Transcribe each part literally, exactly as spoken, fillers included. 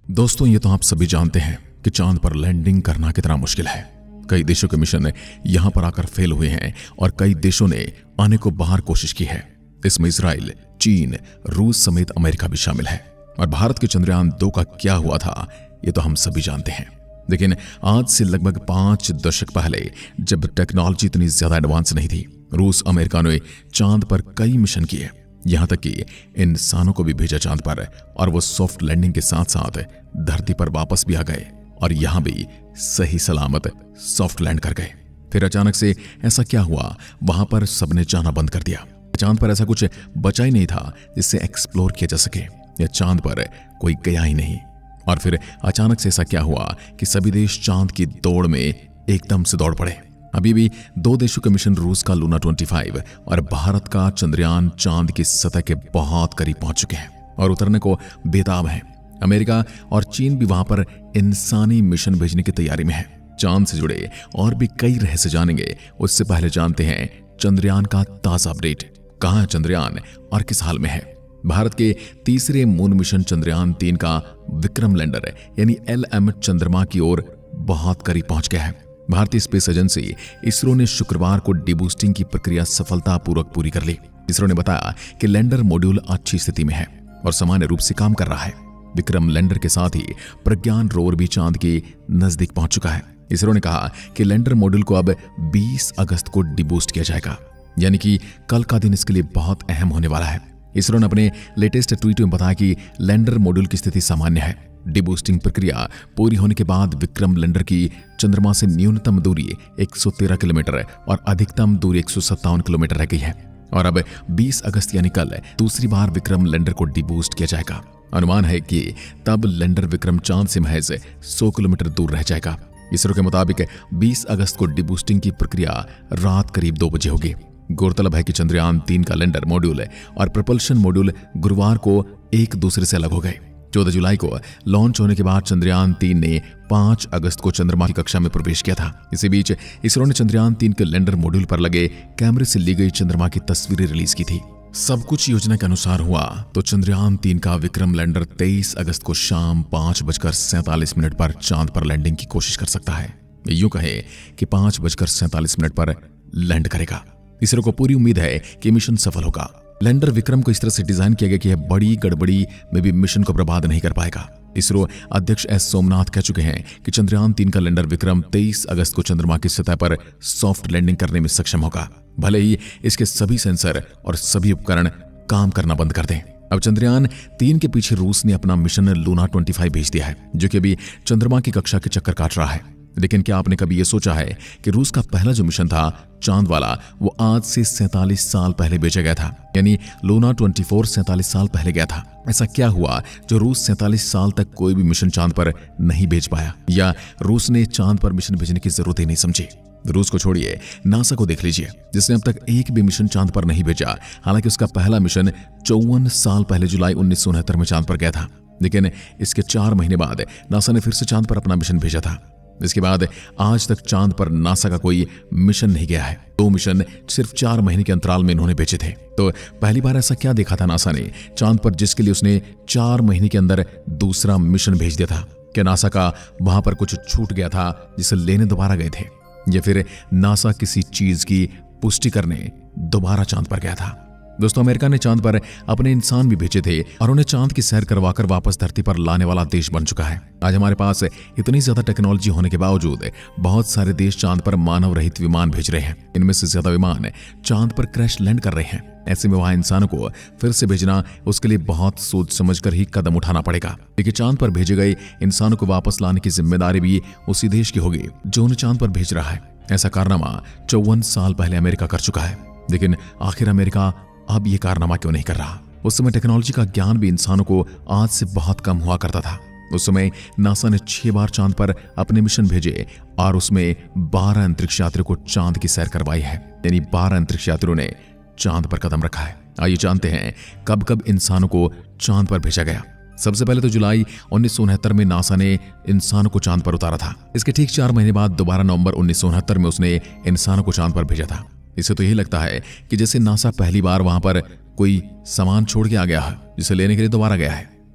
दोस्तों, ये तो आप सभी जानते हैं कि चांद पर लैंडिंग करना कितना मुश्किल है। कई देशों के मिशन यहां पर आकर फेल हुए हैं और कई देशों ने आने को बाहर कोशिश की है। इसमें इजराइल, चीन, रूस समेत अमेरिका भी शामिल है। और भारत के चंद्रयान दो का क्या हुआ था ये तो हम सभी जानते हैं। लेकिन आज से लगभग पांच दशक पहले, जब टेक्नोलॉजी इतनी ज्यादा एडवांस नहीं थी, रूस, अमेरिका ने चांद पर कई मिशन किए, यहां तक कि इंसानों को भी भेजा चांद पर, और वो सॉफ्ट लैंडिंग के साथ साथ धरती पर वापस भी आ गए और यहां भी सही सलामत सॉफ्ट लैंड कर गए। फिर अचानक से ऐसा क्या हुआ, वहां पर सबने जाना बंद कर दिया। चांद पर ऐसा कुछ बचा ही नहीं था जिससे एक्सप्लोर किया जा सके, या चांद पर कोई गया ही नहीं। और फिर अचानक से ऐसा क्या हुआ कि सभी देश चांद की दौड़ में एकदम से दौड़ पड़े। अभी भी दो देशों के मिशन, रूस का लूना पच्चीस और भारत का चंद्रयान, चांद की सतह के बहुत करीब पहुंच चुके हैं और उतरने को बेताब हैं। अमेरिका और चीन भी वहां पर इंसानी मिशन भेजने की तैयारी में है। चांद से जुड़े और भी कई रहस्य जानेंगे, उससे पहले जानते हैं चंद्रयान का ताजा अपडेट। कहां है चंद्रयान और किस हाल में है? भारत के तीसरे मून मिशन चंद्रयान तीन का विक्रम लैंडर यानी एल एम चंद्रमा की ओर बहुत करीब पहुंच गया है। भारतीय स्पेस एजेंसी इसरो ने शुक्रवार को डीबूस्टिंग की प्रक्रिया सफलतापूर्वक पूरी कर ली। इसरो ने बताया कि लैंडर मॉड्यूल अच्छी स्थिति में है और सामान्य रूप से काम कर रहा है। विक्रम लैंडर के साथ ही प्रज्ञान रोवर भी चांद के नजदीक पहुंच चुका है। इसरो ने कहा कि लैंडर मॉड्यूल को अब बीस अगस्त को डीबूस्ट किया जाएगा, यानी कि कल का दिन इसके लिए बहुत अहम होने वाला है। इसरो ने अपने लेटेस्ट ट्वीट में बताया कि लैंडर मॉड्यूल की स्थिति सामान्य है। डीबूस्टिंग प्रक्रिया पूरी होने के बाद विक्रम लैंडर की चंद्रमा से न्यूनतम दूरी एक सौ तेरह किलोमीटर और अधिकतम दूरी एक सौ सत्तावन किलोमीटर रह गई है और अब बीस अगस्त यानी कल दूसरी बार विक्रम लैंडर को डीबूस्ट किया जाएगा। अनुमान है कि तब लैंडर विक्रम चांद से महज सौ किलोमीटर दूर रह जाएगा। इसरो के मुताबिक बीस अगस्त को डीबूस्टिंग की प्रक्रिया रात करीब दो बजे होगी। गौरतलब है कि चंद्रयान तीन का लैंडर मॉड्यूल और प्रपल्शन मॉड्यूल गुरुवार को एक दूसरे से अलग हो गए। चौदह जुलाई को लॉन्च होने के बाद चंद्रयान तीन ने पांच अगस्त को चंद्रमा की कक्षा में प्रवेश किया था। इसी बीच इसरो ने चंद्रयान तीन के लैंडर मॉड्यूल पर लगे कैमरे से ली गई चंद्रमा की तस्वीरें रिलीज की थी। सब कुछ योजना के अनुसार हुआ तो चंद्रयान तीन का विक्रम लैंडर तेईस अगस्त को शाम पांच बजकर सैंतालीस मिनट पर चांद पर लैंडिंग की कोशिश कर सकता है। यूं कहे कि पांच बजकर सैंतालीस मिनट पर लैंड करेगा। इसरो को पूरी उम्मीद है कि मिशन सफल होगा। लैंडर विक्रम को इस तरह से डिजाइन किया गया कि यह बड़ी गड़बड़ी में भी मिशन को बर्बाद नहीं कर पाएगा। इसरो अध्यक्ष एस सोमनाथ कह चुके हैं कि चंद्रयान तीन का लैंडर विक्रम तेईस अगस्त को चंद्रमा की सतह पर सॉफ्ट लैंडिंग करने में सक्षम होगा, भले ही इसके सभी सेंसर और सभी उपकरण काम करना बंद कर दें। अब चंद्रयान तीन के पीछे रूस ने अपना मिशन लूना पच्चीस भेज दिया है, जो कि अभी चंद्रमा की कक्षा के चक्कर काट रहा है। लेकिन क्या आपने कभी यह सोचा है कि रूस का पहला जो मिशन था चांद वाला, वो आज से सैंतालीस साल पहले भेजा गया था, यानी लूना चौबीस सैंतालीस साल पहले गया था। ऐसा क्या हुआ जो रूस सैंतालीस साल तक कोई भी मिशन चांद पर नहीं भेज पाया, या रूस ने चांद पर मिशन भेजने की जरूरत ही नहीं समझी? रूस को छोड़िए, नासा को देख लीजिए, जिसने अब तक एक भी मिशन चांद पर नहीं भेजा। हालांकि उसका पहला मिशन चौवन साल पहले जुलाई उन्नीस सौ उनहत्तर में चांद पर गया था, लेकिन इसके चार महीने बाद नासा ने फिर से चांद पर अपना मिशन भेजा था। इसके बाद आज तक चांद पर नासा का कोई मिशन नहीं गया है। दो मिशन सिर्फ चार महीने के अंतराल में इन्होंने भेजे थे। तो पहली बार ऐसा क्या देखा था नासा ने चांद पर, जिसके लिए उसने चार महीने के अंदर दूसरा मिशन भेज दिया था? क्या नासा का वहां पर कुछ छूट गया था जिसे लेने दोबारा गए थे, या फिर नासा किसी चीज की पुष्टि करने दोबारा चांद पर गया था? दोस्तों, अमेरिका ने चांद पर अपने इंसान भी भेजे थे और उन्हें चांद की सैर करवाकर वापस धरती पर लाने वाला देश बन चुका है। आज हमारे पास इतनी ज्यादा टेक्नोलॉजी होने के बावजूद बहुत सारे देश चांद पर मानव रहित विमान भेज रहे हैं। इनमें से ज्यादा विमान चांद पर क्रैश लैंड कर रहे हैं। ऐसे में वहां इंसानों को फिर से भेजना, उसके लिए बहुत सोच समझकर ही कदम उठाना पड़ेगा। लेकिन चांद पर भेजे गए इंसानों को वापस लाने की जिम्मेदारी भी उसी देश की होगी जो उन्हें चांद पर भेज रहा है। ऐसा कारनामा चौवन साल पहले अमेरिका कर चुका है। लेकिन आखिर अमेरिका अब ये कारनामा क्यों नहीं कर रहा? उस समय टेक्नोलॉजी का ज्ञान भी इंसानों को आज से बहुत कम हुआ करता था। उस समय नासा ने छह बार चांद पर अपने मिशन भेजे और उसमें बारह अंतरिक्ष यात्रियों को चांद की सैर करवाई है, यानी बारह अंतरिक्ष यात्रियों ने चांद पर कदम रखा है। आइए जानते हैं कब कब इंसानों को चांद पर भेजा गया। सबसे पहले तो जुलाई उन्नीस सौ उनहत्तर में नासा ने इंसानों को चांद पर उतारा था। इसके ठीक चार महीने बाद दोबारा नवंबर उन्नीस सौ उनहत्तर में उसने इंसानों को चांद पर भेजा था। इससे तो यही लगता है कि जैसे नासा पहली बार वहां पर कोई सामान छोड़ के आ गया है जिसे लेने के लिए दोबारा गया है।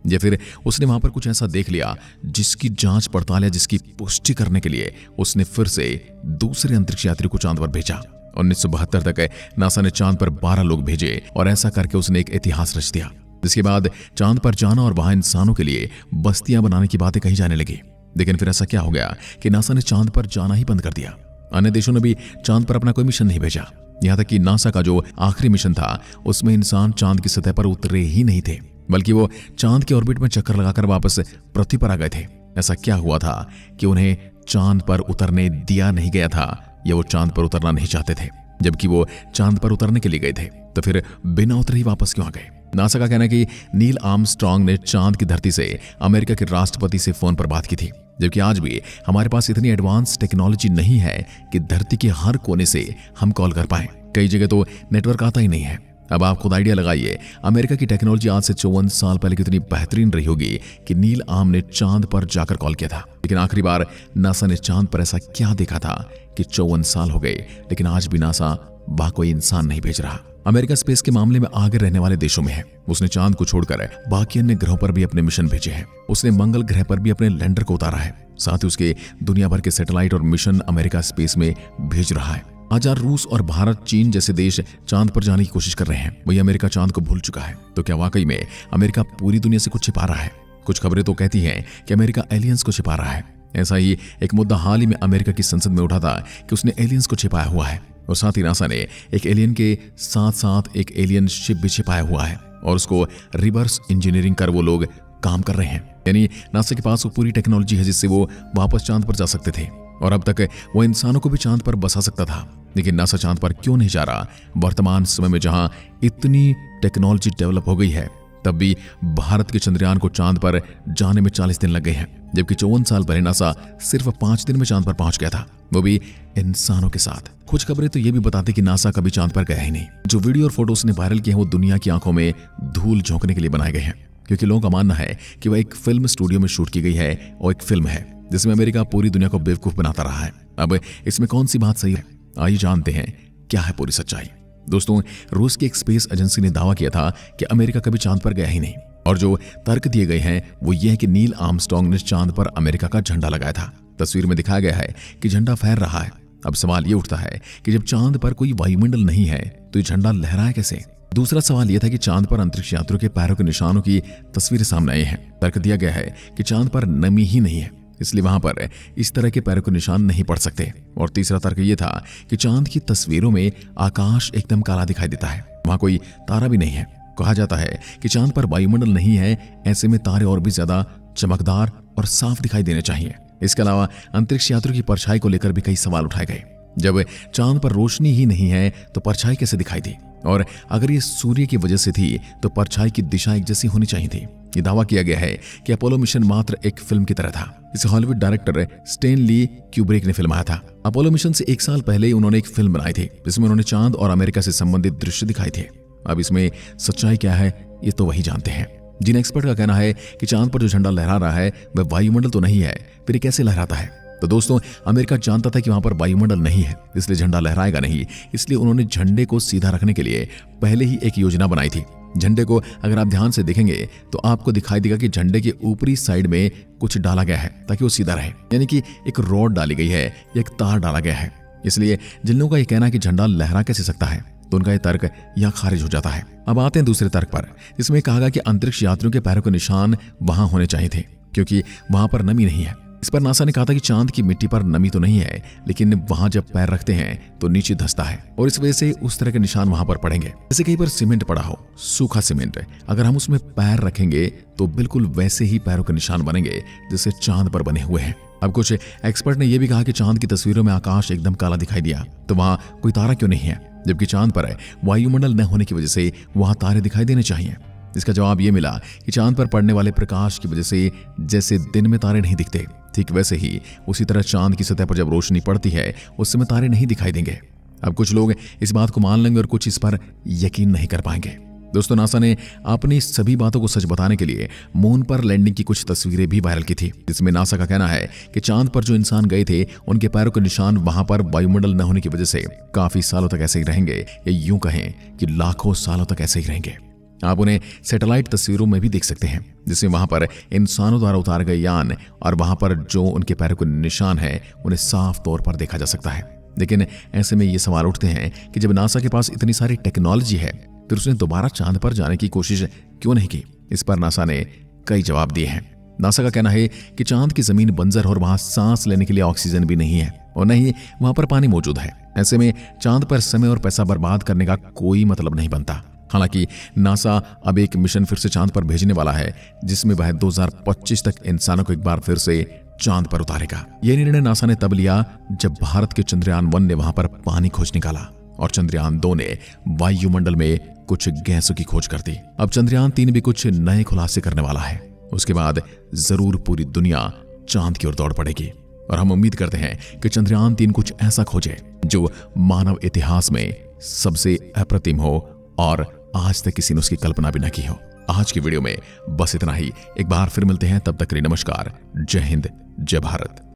या फिर उसने वहां पर कुछ ऐसा देख लिया जिसकी जांच पड़ताल या जिसकी पुष्टि करने के लिए उसने फिर से दूसरे अंतरिक्ष यात्री को चांद पर भेजा। उन्नीस सौ बहत्तर तक नासा ने चांद पर बारह लोग भेजे और ऐसा करके उसने एक इतिहास रच दिया। जिसके बाद चांद पर जाना और वहां इंसानों के लिए बस्तियां बनाने की बातें कही जाने लगी। लेकिन फिर ऐसा क्या हो गया कि नासा ने चांद पर जाना ही बंद कर दिया। अन्य देशों ने भी चांद पर अपना कोई मिशन नहीं भेजा। यहां तक कि नासा का जो आखिरी मिशन था उसमें इंसान चांद की सतह पर उतरे ही नहीं थे, बल्कि वो चांद के ऑर्बिट में चक्कर लगाकर वापस पृथ्वी पर आ गए थे। ऐसा क्या हुआ था कि उन्हें चांद पर उतरने दिया नहीं गया था, या वो चांद पर उतरना नहीं चाहते थे? जबकि वो चांद पर उतरने के लिए गए थे, तो फिर बिना उतरे ही वापस क्यों आ गए? नासा का कहना है कि नील आर्मस्ट्रांग ने चांद की धरती से अमेरिका के राष्ट्रपति से फोन पर बात की थी, जबकि आज भी हमारे पास इतनी एडवांस टेक्नोलॉजी नहीं है कि धरती के हर कोने से हम कॉल कर पाए। कई जगह तो नेटवर्क आता ही नहीं है। अब आप खुद आइडिया लगाइए, अमेरिका की टेक्नोलॉजी आज से चौवन साल पहले कितनी बेहतरीन रही होगी कि नील आर्म ने चांद पर जाकर कॉल किया था। लेकिन आखिरी बार नासा ने चांद पर ऐसा क्या देखा था कि चौवन साल हो गए, लेकिन आज भी नासा वहां कोई इंसान नहीं भेज रहा। अमेरिका स्पेस के मामले में आगे रहने वाले देशों में है। उसने चांद को छोड़कर बाकी अन्य ग्रहों पर भी अपने मिशन भेजे हैं। उसने मंगल ग्रह पर भी अपने लैंडर को उतारा है। साथ ही उसके दुनिया भर के सैटेलाइट और मिशन अमेरिका स्पेस में भेज रहा है। आज रूस और भारत, चीन जैसे देश चांद पर जाने की कोशिश कर रहे हैं। वही अमेरिका चांद को भूल चुका है। तो क्या वाकई में अमेरिका पूरी दुनिया से कुछ छिपा रहा है? कुछ खबरें तो कहती हैं कि अमेरिका एलियंस को छिपा रहा है। ऐसा ही एक मुद्दा हाल ही में अमेरिका की संसद में उठा था कि उसने एलियंस को छिपाया हुआ है। और साथ ही नासा ने एक एलियन के साथ साथ एक एलियन शिप भी छिपाया हुआ है और उसको रिवर्स इंजीनियरिंग कर वो लोग काम कर रहे हैं। यानी नासा के पास वो पूरी टेक्नोलॉजी है जिससे वो वापस चांद पर जा सकते थे और अब तक वो इंसानों को भी चांद पर बसा सकता था। लेकिन नासा चांद पर क्यों नहीं जा रहा? वर्तमान समय में जहां इतनी टेक्नोलॉजी डेवलप हो गई है, तब भी भारत के चंद्रयान को चांद पर जाने में चालीस दिन लग गए हैं, जबकि चौवन साल पहले नासा सिर्फ पांच दिन में चांद पर पहुंच गया था, वो भी इंसानों के साथ। कुछ खबरें तो ये भी बताती कि नासा कभी चांद पर गया ही नहीं। जो वीडियो और फोटो उसने वायरल किए हैं वो दुनिया की आंखों में धूल झोंकने के लिए बनाए गए हैं, क्योंकि लोगों का मानना है कि वह एक फिल्म स्टूडियो में शूट की गई है और एक फिल्म है जिसमें अमेरिका पूरी दुनिया को बेवकूफ बनाता रहा है। अब इसमें कौन सी बात सही है? आइए जानते हैं क्या है पूरी सच्चाई। दोस्तों, रूस की एक स्पेस एजेंसी ने दावा किया था कि अमेरिका कभी चांद पर गया ही नहीं, और जो तर्क दिए गए हैं वो ये है कि नील आर्मस्ट्रांग ने चांद पर अमेरिका का झंडा लगाया था। तस्वीर में दिखाया गया है कि झंडा फहर रहा है। अब सवाल ये उठता है कि जब चांद पर कोई वायुमंडल नहीं है तो ये झंडा लहराया कैसे? दूसरा सवाल यह था कि चांद पर अंतरिक्ष यात्रियों के पैरों के निशानों की तस्वीरें सामने आई हैं। तर्क दिया गया है कि चांद पर नमी ही नहीं है, इसलिए वहां पर इस तरह के पैरों के निशान नहीं पड़ सकते। और तीसरा तर्क यह था कि चांद की तस्वीरों में आकाश एकदम काला दिखाई देता है, वहां कोई तारा भी नहीं है। कहा जाता है कि चांद पर वायुमंडल नहीं है, ऐसे में तारे और भी ज्यादा चमकदार और साफ दिखाई देने चाहिए। इसके अलावा अंतरिक्ष यात्रियों की परछाई को लेकर भी कई सवाल उठाए गए। जब चांद पर रोशनी ही नहीं है तो परछाई कैसे दिखाई दी? और अगर ये सूर्य की वजह से थी तो परछाई की दिशा एक जैसी होनी चाहिए थी। ये दावा किया गया है कि अपोलो मिशन मात्र एक फिल्म की तरह था। इसे हॉलीवुड डायरेक्टर स्टेनली क्यूब्रिक ने फिल्माया था। अपोलो मिशन से एक साल पहले ही उन्होंने एक फिल्म बनाई थी जिसमें उन्होंने चांद और अमेरिका से संबंधित दृश्य दिखाए थे। अब इसमें सच्चाई क्या है ये तो वही जानते हैं। जिन एक्सपर्ट का कहना है कि चांद पर जो झंडा लहरा रहा है वह वायुमंडल तो नहीं है, फिर कैसे लहराता है? तो दोस्तों, अमेरिका जानता था कि वहां पर वायुमंडल नहीं है, इसलिए झंडा लहराएगा नहीं। इसलिए उन्होंने झंडे को सीधा रखने के लिए पहले ही एक योजना बनाई थी। झंडे को अगर आप ध्यान से देखेंगे तो आपको दिखाई देगा कि झंडे के ऊपरी साइड में कुछ डाला गया है ताकि वो सीधा रहे, यानी कि एक रॉड डाली गई है या एक तार डाला गया है। इसलिए जिन लोगों का ये कहना है कि झंडा लहरा कैसे सकता है, तो उनका ये तर्क यहां खारिज हो जाता है। अब आते हैं दूसरे तर्क पर, जिसमें कहा गया कि अंतरिक्ष यात्रियों के पैरों के निशान वहां होने चाहिए थे क्योंकि वहां पर नमी नहीं है। इस पर नासा ने कहा था कि चांद की मिट्टी पर नमी तो नहीं है, लेकिन वहां जब पैर रखते हैं तो नीचे धंसता है और इस वजह से उस तरह के निशान वहां पर पड़ेंगे जैसे कहीं पर सीमेंट पड़ा हो, सूखा सीमेंट। अगर हम उसमें पैर रखेंगे तो बिल्कुल वैसे ही पैरों के निशान बनेंगे जैसे चांद पर बने हुए हैं। अब कुछ एक्सपर्ट ने यह भी कहा कि चांद की तस्वीरों में आकाश एकदम काला दिखाई दिया, तो वहां कोई तारा क्यों नहीं है, जबकि चांद पर वायुमंडल न होने की वजह से वहां तारे दिखाई देने चाहिए। इसका जवाब यह मिला कि चांद पर पड़ने वाले प्रकाश की वजह से जैसे दिन में तारे नहीं दिखते, ठीक वैसे ही उसी तरह चांद की सतह पर जब रोशनी पड़ती है उस समय तारे नहीं दिखाई देंगे। अब कुछ लोग इस बात को मान लेंगे और कुछ इस पर यकीन नहीं कर पाएंगे। दोस्तों, नासा ने अपनी सभी बातों को सच बताने के लिए मून पर लैंडिंग की कुछ तस्वीरें भी वायरल की थी, जिसमें नासा का कहना है कि चांद पर जो इंसान गए थे उनके पैरों के निशान वहां पर वायुमंडल न होने की वजह से काफी सालों तक ऐसे ही रहेंगे, या यूं कहें कि लाखों सालों तक ऐसे ही रहेंगे। आप उन्हें सैटेलाइट तस्वीरों में भी देख सकते हैं, जिसमें वहां पर इंसानों द्वारा उतारे गए यान और वहां पर जो उनके पैरों के निशान है उन्हें साफ तौर पर देखा जा सकता है। लेकिन ऐसे में ये सवाल उठते हैं कि जब नासा के पास इतनी सारी टेक्नोलॉजी है फिर उसने दोबारा चांद पर जाने की कोशिश क्यों नहीं की? इस पर नासा ने कई जवाब दिए हैं। नासा का कहना है कि चांद की जमीन बंजर और वहां सांस लेने के लिए ऑक्सीजन भी नहीं है और न ही वहां पर पानी मौजूद है। ऐसे में चांद पर समय और पैसा बर्बाद करने का कोई मतलब नहीं बनता। हालांकि नासा अब एक मिशन फिर से चांद पर भेजने वाला है, जिसमें वह दो हज़ार पच्चीस तक इंसानों को एक बार फिर से चांद पर उतारेगा। यह निर्णय नासा ने तब लिया जब भारत के चंद्रयान वन ने वहां पर पानी खोज निकाला और चंद्रयान दो ने वायुमंडल में कुछ गैसों की खोज कर दी। अब चंद्रयान तीन भी कुछ नए खुलासे करने वाला है। उसके बाद जरूर पूरी दुनिया चांद की ओर दौड़ पड़ेगी और हम उम्मीद करते हैं कि चंद्रयान तीन कुछ ऐसा खोजे जो मानव इतिहास में सबसे अप्रतिम हो और आज तक किसी ने उसकी कल्पना भी न की हो। आज की वीडियो में बस इतना ही। एक बार फिर मिलते हैं, तब तक के लिए नमस्कार, जय हिंद, जय भारत।